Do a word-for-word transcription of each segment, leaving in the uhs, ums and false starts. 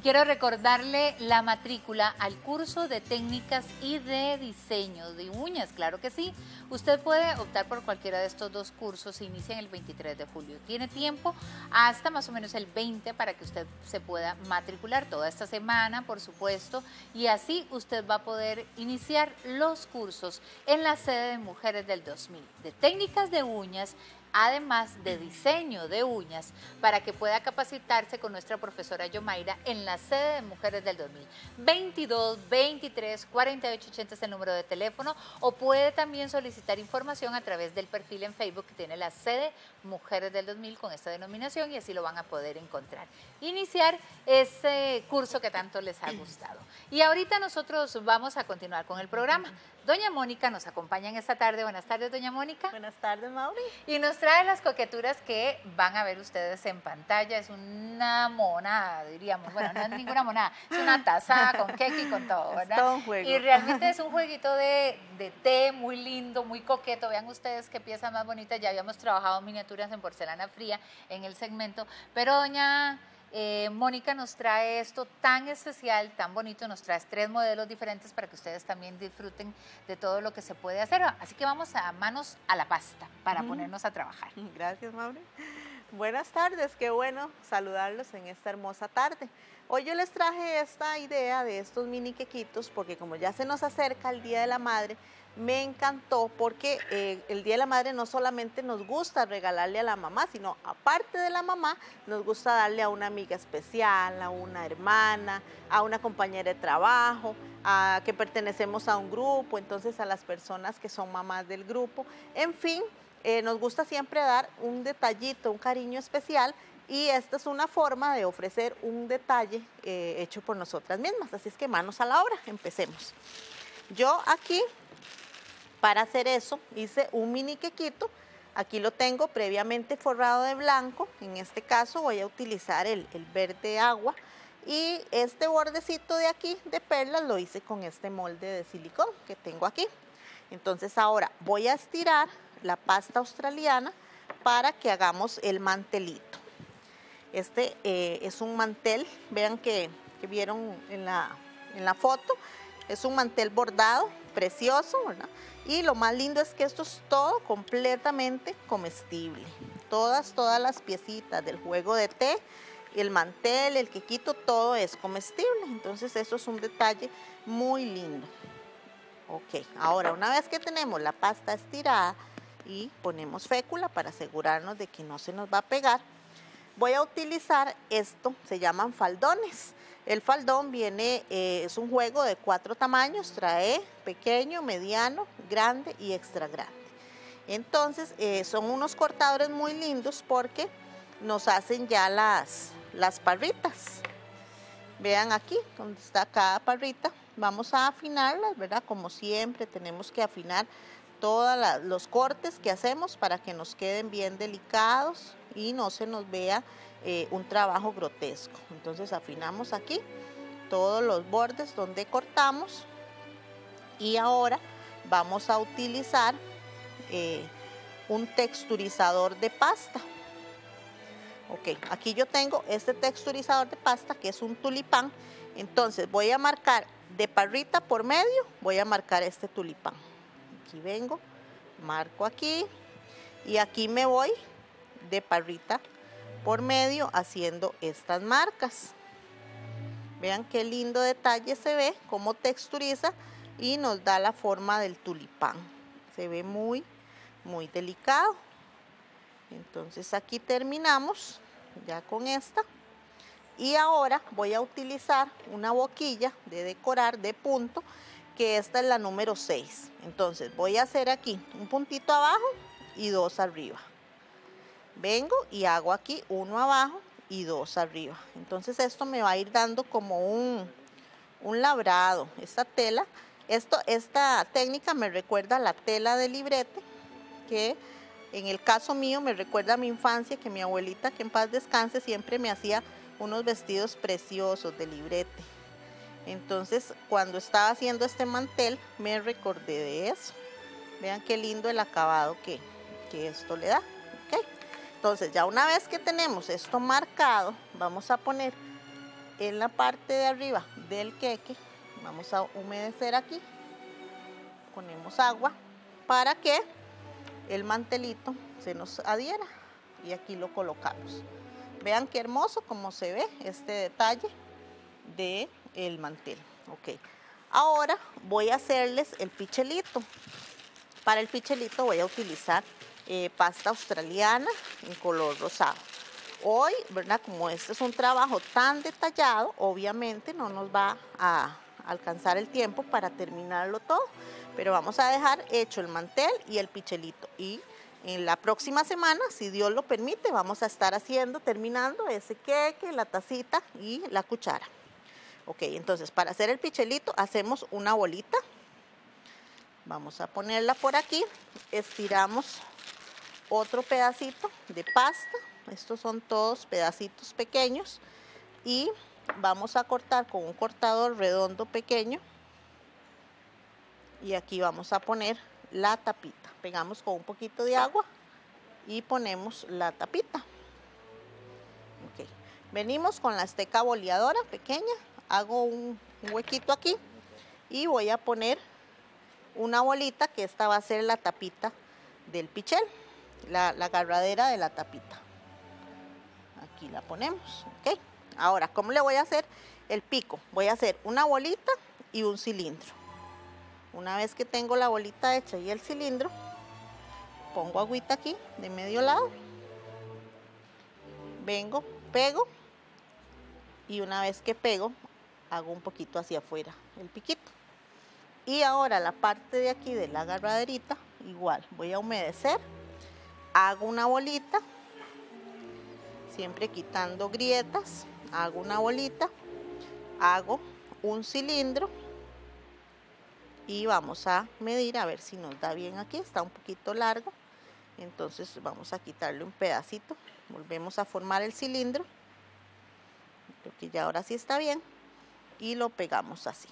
quiero recordarle la matrícula al curso de técnicas y de diseño de uñas, claro que sí. Usted puede optar por cualquiera de estos dos cursos, se inician el veintitrés de julio. Tiene tiempo hasta más o menos el veinte para que usted se pueda matricular toda esta semana, por supuesto, y así usted va a poder iniciar los cursos en la sede de Mujeres del dos mil, de técnicas de uñas, además de diseño de uñas, para que pueda capacitarse con nuestra profesora Yomaira en la sede de Mujeres del dos mil. veintidós, veintitrés, cuarenta y ocho ochenta es el número de teléfono, o puede también solicitar información a través del perfil en Facebook que tiene la sede Mujeres del dos mil con esta denominación, y así lo van a poder encontrar. Iniciar ese curso que tanto les ha gustado. Y ahorita nosotros vamos a continuar con el programa. Doña Mónica nos acompaña en esta tarde. Buenas tardes, doña Mónica. Buenas tardes, Mauri. Y nos trae las coqueturas que van a ver ustedes en pantalla. Es una monada, diríamos. Bueno, no es ninguna monada, es una taza con queque y con todo, ¿verdad? Es todo un juego. Y realmente es un jueguito de, de té muy lindo, muy coqueto. Vean ustedes qué pieza más bonita. Ya habíamos trabajado miniaturas en porcelana fría en el segmento, pero doña Eh, Mónica nos trae esto tan especial, tan bonito, nos trae tres modelos diferentes para que ustedes también disfruten de todo lo que se puede hacer. Así que vamos a manos a la pasta para mm. ponernos a trabajar. Gracias, Mauri. Buenas tardes, qué bueno saludarlos en esta hermosa tarde. Hoy yo les traje esta idea de estos mini quequitos porque como ya se nos acerca el Día de la Madre, me encantó porque eh, el Día de la Madre no solamente nos gusta regalarle a la mamá, sino aparte de la mamá, nos gusta darle a una amiga especial, a una hermana, a una compañera de trabajo, a que pertenecemos a un grupo, entonces a las personas que son mamás del grupo. En fin, eh, nos gusta siempre dar un detallito, un cariño especial, y esta es una forma de ofrecer un detalle eh, hecho por nosotras mismas. Así es que manos a la obra, empecemos. Yo aquí, para hacer eso, hice un mini quequito. Aquí lo tengo previamente forrado de blanco. En este caso voy a utilizar el, el verde agua. Y este bordecito de aquí de perlas lo hice con este molde de silicón que tengo aquí. Entonces ahora voy a estirar la pasta australiana para que hagamos el mantelito. Este eh, es un mantel, vean que, que vieron en la, en la foto. Es un mantel bordado, precioso, ¿verdad? Y lo más lindo es que esto es todo completamente comestible. Todas, todas las piecitas del juego de té, el mantel, el quequito, todo es comestible. Entonces eso es un detalle muy lindo. Ok, ahora una vez que tenemos la pasta estirada y ponemos fécula para asegurarnos de que no se nos va a pegar, voy a utilizar esto, se llaman faldones. El faldón viene, eh, es un juego de cuatro tamaños, trae pequeño, mediano, grande y extra grande. Entonces eh, son unos cortadores muy lindos porque nos hacen ya las, las parritas. Vean aquí donde está cada parrita, vamos a afinarlas, ¿verdad? Como siempre tenemos que afinar todos los cortes que hacemos para que nos queden bien delicados y no se nos vea eh, un trabajo grotesco. Entonces afinamos aquí todos los bordes donde cortamos y ahora vamos a utilizar eh, un texturizador de pasta. Ok, aquí yo tengo este texturizador de pasta que es un tulipán. Entonces voy a marcar de parrita por medio, voy a marcar este tulipán. Aquí vengo, marco aquí y aquí me voy de parrita por medio haciendo estas marcas. Vean qué lindo detalle se ve, cómo texturiza y nos da la forma del tulipán. Se ve muy, muy delicado. Entonces aquí terminamos ya con esta. Y ahora voy a utilizar una boquilla de decorar de punto, que esta es la número seis. Entonces voy a hacer aquí un puntito abajo y dos arriba. Vengo y hago aquí uno abajo y dos arriba. Entonces esto me va a ir dando como un, un labrado. Esta tela, esto, esta técnica me recuerda a la tela de librete, que en el caso mío me recuerda a mi infancia, que mi abuelita, que en paz descanse, siempre me hacía unos vestidos preciosos de librete. Entonces cuando estaba haciendo este mantel me recordé de eso. Vean qué lindo el acabado que, que esto le da. ¿Okay? Entonces ya una vez que tenemos esto marcado, vamos a poner en la parte de arriba del queque, vamos a humedecer aquí, ponemos agua para que el mantelito se nos adhiera y aquí lo colocamos. Vean qué hermoso como se ve este detalle del mantel. Ok, ahora voy a hacerles el pichelito. Para el pichelito voy a utilizar eh, pasta australiana en color rosado. Hoy, ¿verdad? Como este es un trabajo tan detallado, obviamente no nos va a alcanzar el tiempo para terminarlo todo, pero vamos a dejar hecho el mantel y el pichelito. Y en la próxima semana, si Dios lo permite, vamos a estar haciendo, terminando ese queque, la tacita y la cuchara. Ok, entonces para hacer el pichelito hacemos una bolita. Vamos a ponerla por aquí, estiramos otro pedacito de pasta, estos son todos pedacitos pequeños y vamos a cortar con un cortador redondo pequeño y aquí vamos a poner la tapita, pegamos con un poquito de agua y ponemos la tapita. Okay. Venimos con la esteca boleadora pequeña, hago un huequito aquí y voy a poner una bolita que esta va a ser la tapita del pichel, la, la agarradera de la tapita. Aquí la ponemos, ok. Ahora, ¿cómo le voy a hacer el pico? Voy a hacer una bolita y un cilindro. Una vez que tengo la bolita hecha y el cilindro, pongo agüita aquí de medio lado, vengo, pego y una vez que pego, hago un poquito hacia afuera el piquito. Y ahora la parte de aquí de la agarraderita, igual, voy a humedecer, hago una bolita, siempre quitando grietas, hago una bolita, hago un cilindro y vamos a medir a ver si nos da bien aquí, está un poquito largo, entonces vamos a quitarle un pedacito, volvemos a formar el cilindro, creo que ya ahora sí está bien y lo pegamos así.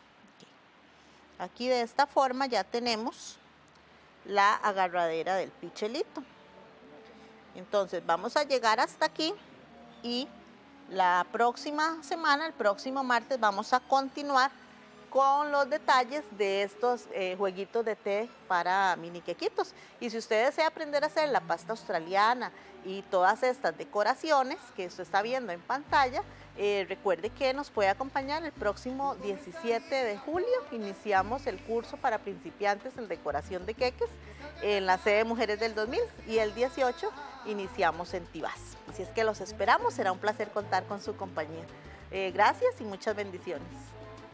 Aquí de esta forma ya tenemos la agarradera del pichelito. Entonces vamos a llegar hasta aquí y la próxima semana, el próximo martes, vamos a continuar con los detalles de estos eh, jueguitos de té para mini quequitos. Y si usted desea aprender a hacer la pasta australiana y todas estas decoraciones que usted está viendo en pantalla, Eh, recuerde que nos puede acompañar el próximo diecisiete de julio. Iniciamos el curso para principiantes en decoración de queques en la sede Mujeres del dos mil y el dieciocho iniciamos en Tibás. Así es que los esperamos, será un placer contar con su compañía. Eh, gracias y muchas bendiciones.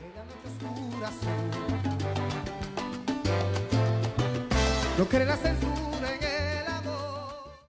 No querer hacer su